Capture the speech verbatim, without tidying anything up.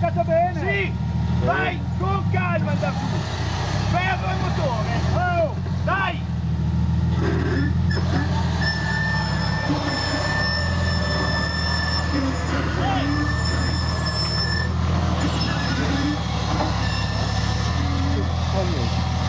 bloccato bene! Sì! Vai, con calma andare su! Fermo il motore! Oh! Dai! Oh,